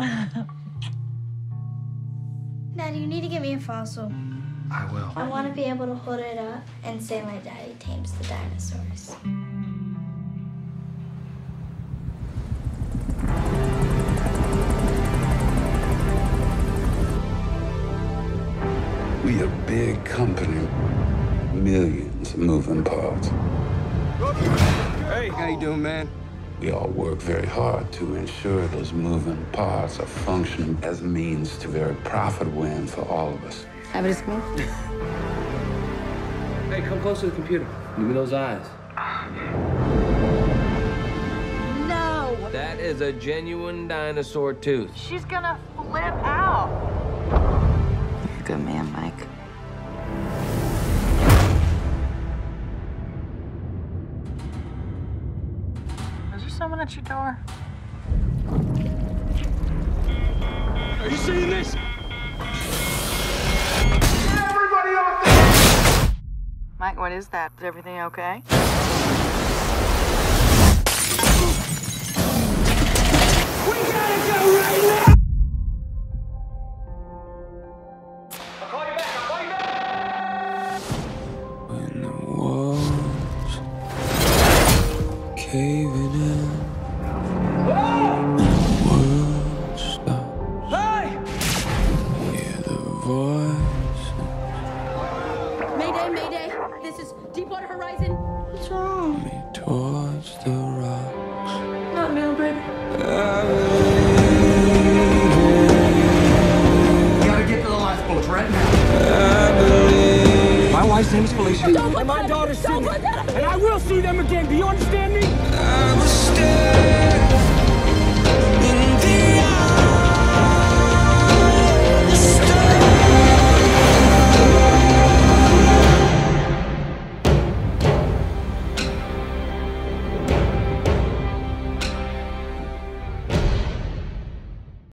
Dad, you need to get me a fossil. I will. I want to be able to hold it up and say my daddy tames the dinosaurs. We a big company. Millions of moving parts. Hey, how you doing, man? We all work very hard to ensure those moving parts are functioning as a means to very profitable end for all of us. Have it school? Hey, come close to the computer. Give me those eyes. No! That is a genuine dinosaur tooth. She's gonna flip out. You're a good man, Mike. Is there someone at your door? Are you seeing this? Mike, what is that? Is everything okay? We gotta go right now! I'll call you back. When the walls caving in, and the world stops. Hey! Hear the voice. Mayday, Mayday. This is Deepwater Horizon. What's wrong? Me towards the rocks. Not now, baby. You gotta get to the lifeboats right now. My wife's name is Felicia. Don't put And my that- daughter's don't Sydney. put that- And I will see them again. Do you understand me?